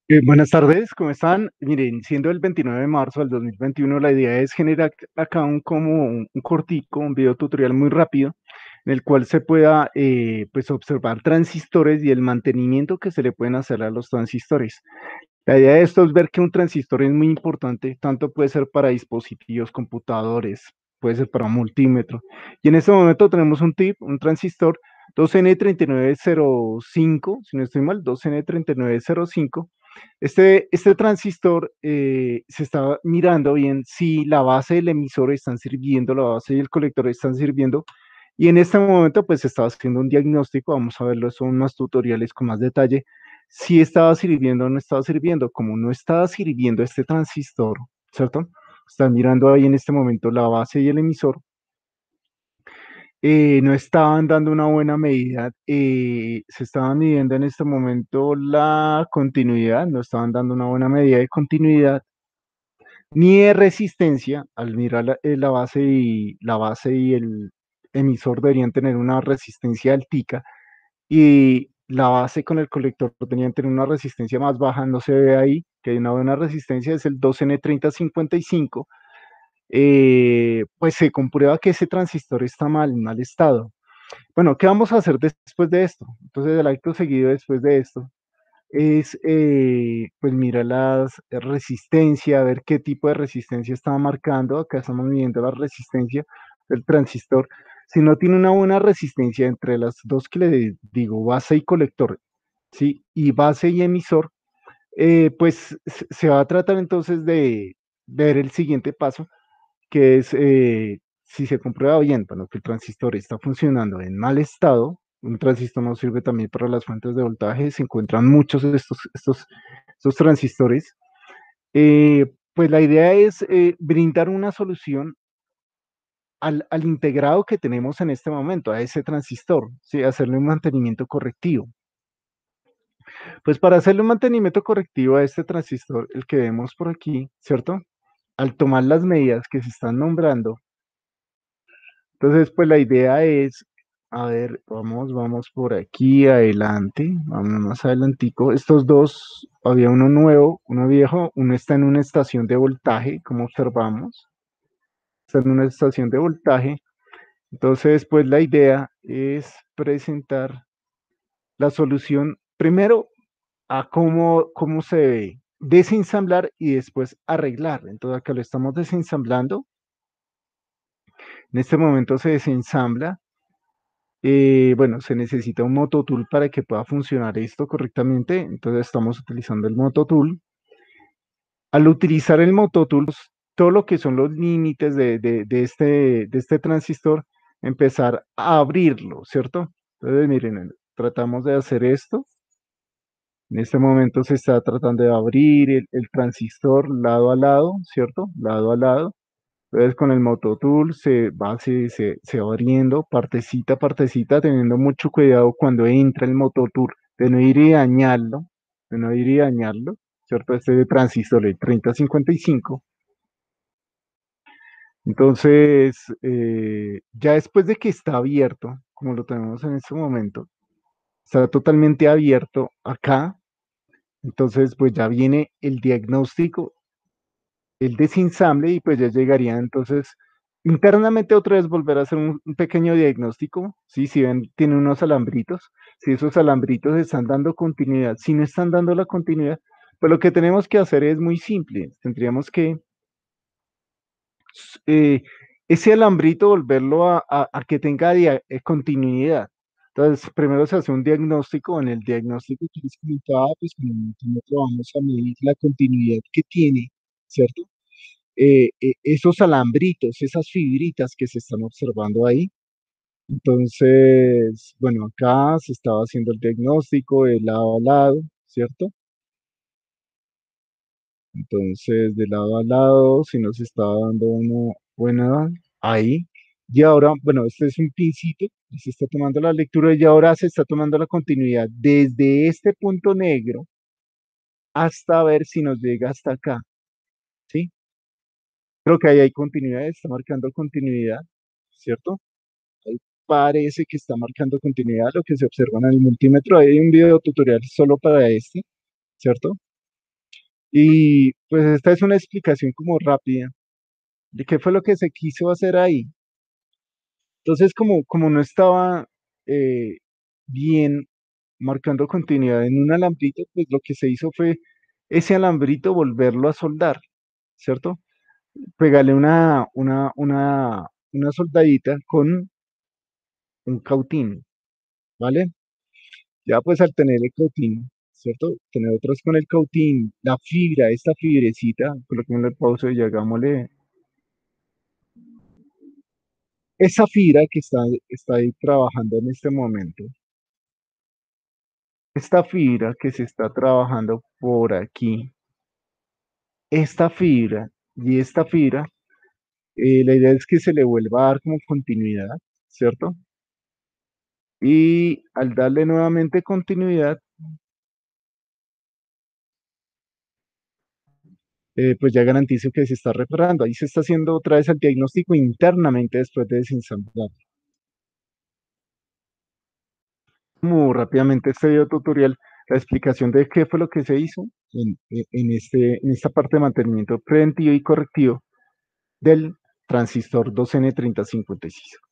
Buenas tardes, ¿cómo están? Miren, siendo el 29 de marzo del 2021, la idea es generar acá un cortico, un video tutorial muy rápido, en el cual se pueda pues observar transistores y el mantenimiento que se le pueden hacer a los transistores. La idea de esto es ver que un transistor es muy importante, tanto puede ser para dispositivos, computadores, puede ser para un multímetro. Y en este momento tenemos un tip, un transistor 2N3905, si no estoy mal, 2N3905. Este transistor se está mirando bien si la base del emisor están sirviendo, la base y el colector están sirviendo. Y en este momento, pues se estaba haciendo un diagnóstico, vamos a verlo, son unos tutoriales con más detalle, si estaba sirviendo o no estaba sirviendo. Como no estaba sirviendo este transistor, ¿cierto? Están mirando ahí en este momento la base y el emisor, no estaban dando una buena medida, se estaban midiendo en este momento la continuidad, no estaban dando una buena medida de continuidad ni de resistencia. Al mirar la base y el emisor deberían tener una resistencia altica, y la base con el colector tenían tener una resistencia más baja. No se ve ahí que hay una buena resistencia, es el 2N3055. Pues se comprueba que ese transistor está mal, en mal estado. Bueno, ¿qué vamos a hacer después de esto? Entonces, el acto seguido después de esto es, pues mira las resistencia, a ver qué tipo de resistencia estaba marcando. Acá estamos midiendo la resistencia del transistor. Si no tiene una buena resistencia entre las dos que le digo, base y colector, ¿sí? Y base y emisor, pues se va a tratar entonces de ver el siguiente paso, que es, si se comprueba bien, bueno, que el transistor está funcionando en mal estado. Un transistor no sirve también para las fuentes de voltaje, se encuentran muchos de estos transistores. Pues la idea es brindar una solución al integrado que tenemos en este momento, a ese transistor, ¿sí? Hacerle un mantenimiento correctivo. Pues para hacerle un mantenimiento correctivo a este transistor, el que vemos por aquí, ¿cierto? Al tomar las medidas que se están nombrando, entonces, pues la idea es, a ver, vamos por aquí adelante, vamos más adelantico. Estos dos, había uno nuevo, uno viejo, uno está en una estación de voltaje, como observamos, está en una estación de voltaje. Entonces, pues la idea es presentar la solución primero a cómo se debe desensamblar y después arreglar. Entonces, acá lo estamos desensamblando. En este momento se desensambla. Bueno, se necesita un Mototool para que pueda funcionar esto correctamente. Entonces estamos utilizando el Mototool. Al utilizar el Mototool, todo lo que son los límites de este transistor, empezar a abrirlo, ¿cierto? Entonces, miren, tratamos de hacer esto. En este momento se está tratando de abrir el transistor lado a lado, ¿cierto? Lado a lado. Entonces con el Mototool se va abriendo partecita a partecita, teniendo mucho cuidado cuando entra el Mototool, de no ir y dañarlo, de no ir y dañarlo, ¿cierto? Este de transistor, el 3055. Entonces, ya después de que está abierto, como lo tenemos en este momento, está totalmente abierto acá. Entonces, pues ya viene el diagnóstico, el desensamble, y pues ya llegaría entonces internamente otra vez volver a hacer un pequeño diagnóstico. ¿Sí? Si ven, tiene unos alambritos, si esos alambritos están dando continuidad, si no están dando la continuidad, pues lo que tenemos que hacer es muy simple. Tendríamos que eh, ese alambrito volverlo a que tenga continuidad. Entonces, primero se hace un diagnóstico. En el diagnóstico que les comentaba, pues con el multímetro vamos a medir la continuidad que tiene, ¿cierto? Esos alambritos, esas fibritas que se están observando ahí. Entonces, bueno, acá se estaba haciendo el diagnóstico de lado a lado, ¿cierto? Entonces, de lado a lado, si nos estaba dando una buena ahí. Y ahora, bueno, este es un pincito, se está tomando la lectura y ahora se está tomando la continuidad desde este punto negro hasta ver si nos llega hasta acá, ¿sí? Creo que ahí hay continuidad, está marcando continuidad, ¿cierto? Ahí parece que está marcando continuidad lo que se observa en el multímetro. Hay un video tutorial solo para este, ¿cierto? Y pues esta es una explicación como rápida de qué fue lo que se quiso hacer ahí. Entonces, como no estaba eh, bien marcando continuidad en un alambrito, pues lo que se hizo fue ese alambrito volverlo a soldar, ¿cierto? Pegarle una soldadita con un cautín, ¿vale? Ya pues al tener el cautín, ¿cierto? Tener otras con el cautín, la fibra, esta fibrecita, coloquémosle pausa y hagámosle esa fibra que está ahí trabajando en este momento, esta fibra que se está trabajando por aquí, esta fibra y esta fibra, la idea es que se le vuelva a dar como continuidad, ¿cierto? Y al darle nuevamente continuidad, pues ya garantizo que se está reparando. Ahí se está haciendo otra vez el diagnóstico internamente después de desensamblar. Como rápidamente este video tutorial, la explicación de qué fue lo que se hizo en esta parte de mantenimiento preventivo y correctivo del transistor 2N3056.